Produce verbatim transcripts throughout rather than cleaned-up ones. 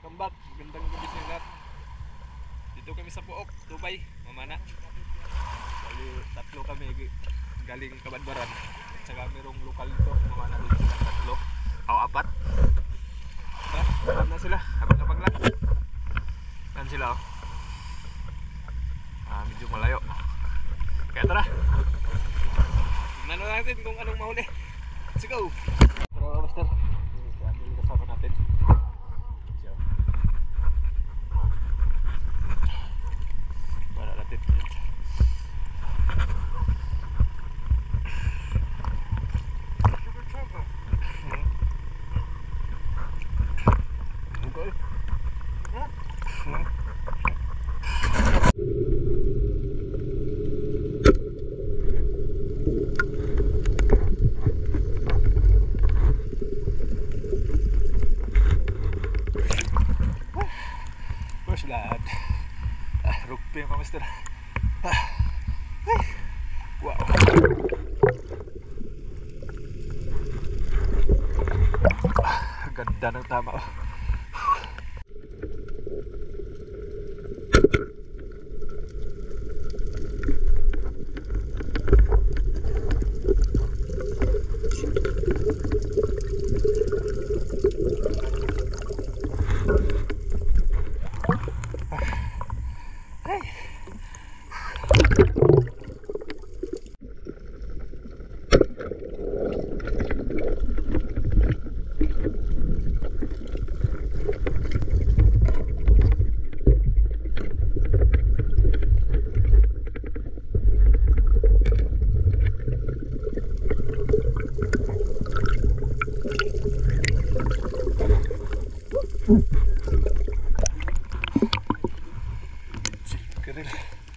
Welcome back. Magandang gabi sa lahat. Dito kami sa Puok, Tubay, Mamana. Bali, tatlo kami galing Kabadbaran. At saka mayroong lokal dito, Mamana din sila. Tatlo. O, apat. Tara, apat na sila. Abang-abang lang. Yan sila oh. Ah, medyo malayo. Kaya tara. Tingnan na natin kung anong mahuli. Let's go! Tara, master. Si Andel kasama natin. Para natin yun. Bukol. First blood. Ah, rugby pa, mister. Ah. Ay. Wow. Ah, ganda ng tama. Keril.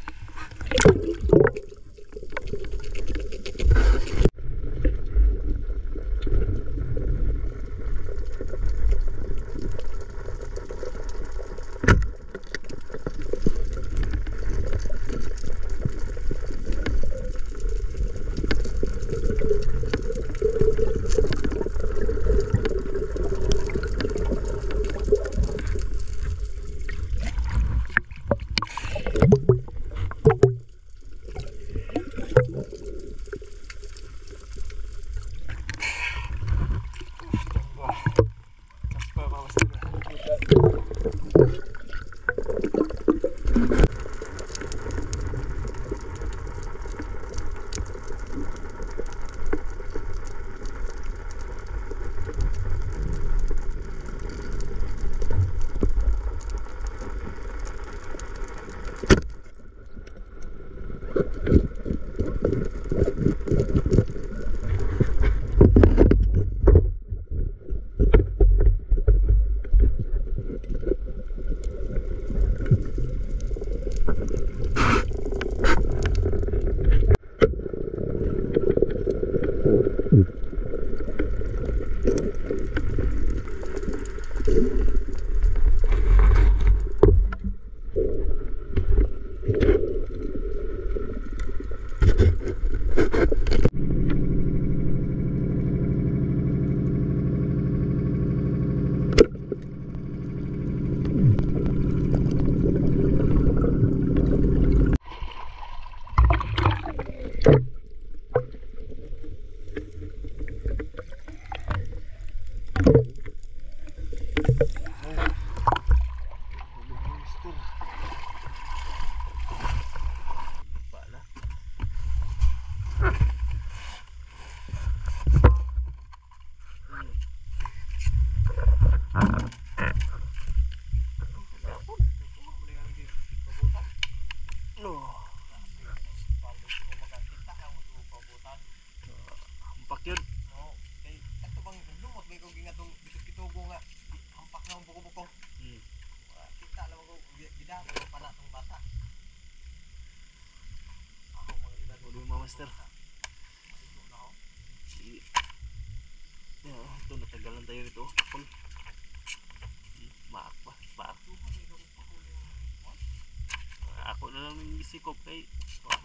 Hampak yun. Oo. Kay ato bang lumot may kog gingatong bisud kitugo nga hampak na ang buko-buko. Hmm. Wala kita lang ko gidala pa na tong bata. Ako mga gidala Ulo yung mga master. Sige. Yeah, ito natagalan tayo nito. Pakul. Maak pa. Maak. Ako na lang yung bisikop kay